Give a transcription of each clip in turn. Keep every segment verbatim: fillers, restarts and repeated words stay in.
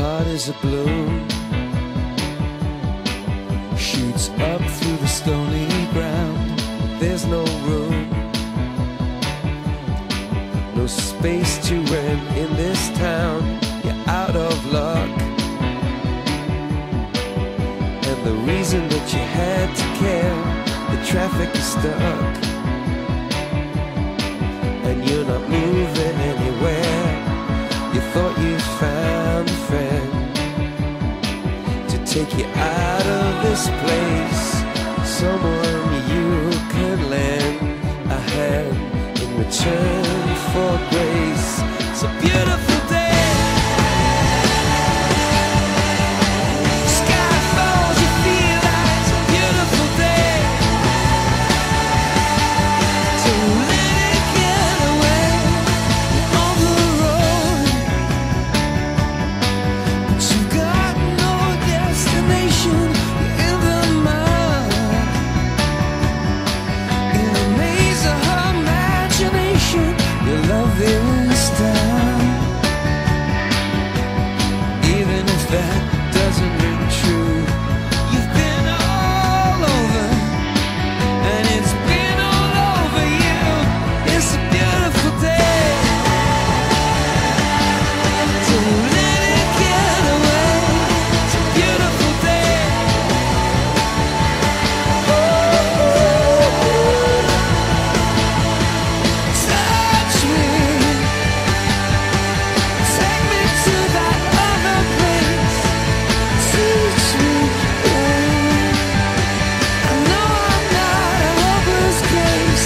heart is a balloon, shoots up through the stony ground. There's no room, no space to rent in this town. You're out of luck, and the reason that you had to care, the traffic is stuck, and you're not moving anywhere. You thought you found a friend to take you out of this place, someone you can lend a hand in return for grace. It's a beautiful day. Sky falls, you feel like it's a beautiful day. So let it get away on the road, but you got no destination. You're in the mud, in a maze of imagination. Your love is down, even if that doesn't ring true. You've been all over, and it's been all over you. It's a beautiful day. So let it get away. It's a beautiful day. Touch me, take me to that other place. Teach me, babe. I know I'm not a hopeless case.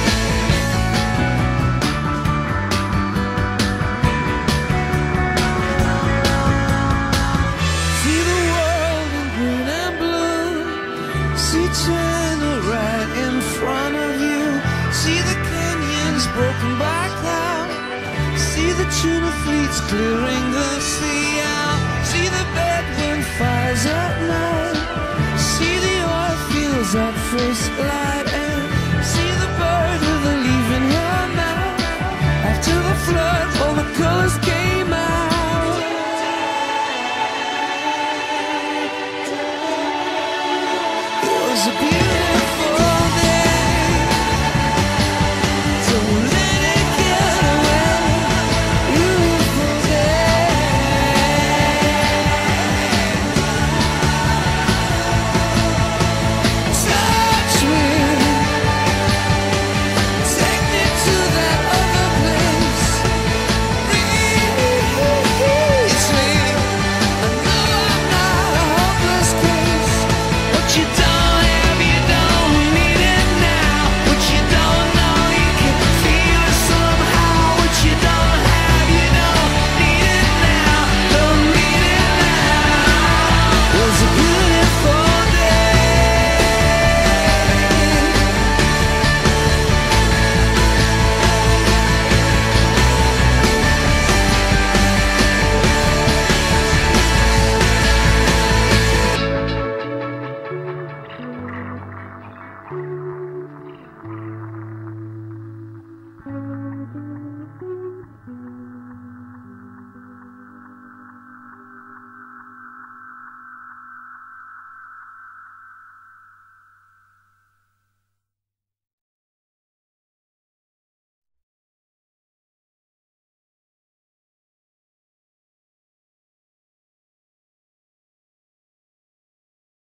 See the world in green and blue. See China right in front of you. See the canyons broken by cloud. See the tuna fleets clearing the sea out. See the bedroom fires at night. See the oil fields at first light. And